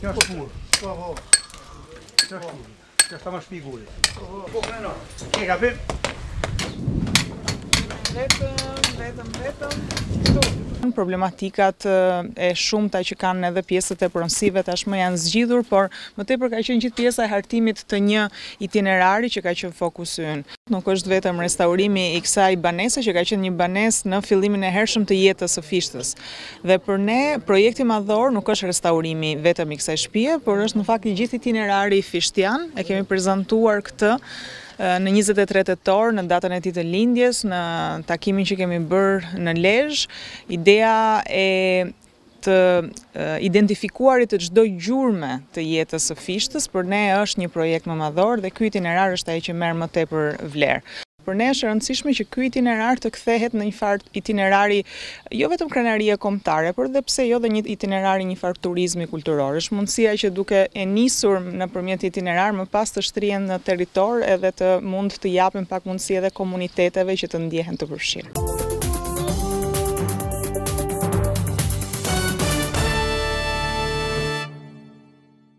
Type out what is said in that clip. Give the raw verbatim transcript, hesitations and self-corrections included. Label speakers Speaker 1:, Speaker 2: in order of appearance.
Speaker 1: Kjo është furrë. Po, po. Kjo është furrë. Kjo është ta më shpigurit. Po, po, kreno. Ke gabim?
Speaker 2: Vetëm, vetëm, vetëm. Problematikat e shumta që kanë edhe pjesët e pronësive tashmë janë zgjidhur, por më tepër ka qenë gjithë pjesa e hartimit të një itinerari që ka qenë fokusi ynë. Nuk është vetëm restaurimi i kësaj banese që ka qenë një banesë në fillimin e hershëm të jetës së Fishtës. Dhe për ne projekti madhor nuk është restaurimi vetëm i kësaj shtëpie, por është në fakt i gjithë itinerari fishtian. E kemi prezantuar këtë në njëzet e tre tetor, në datën e tij të lindjes, në takimin që kemi bërë në Lezhë. Ideja e të identifikuarit të çdo gjurme të jetës së Fishtës për ne është një projekt më madhor dhe ky itinerar është ai që merr më tepër vlerë. Për ne është e rëndësishme që ky itinerar të kthehet në një farë itinerari jo vetëm krenarie kombëtare, por edhe pse jo dhe një itinerari një farë turizmi kulturor. Është mundësia që duke e nisur nëpërmjet itinerar më pas të shtrihen në territor edhe të mund të japin pak mundësi edhe komuniteteve që të ndjehen të përfshirë.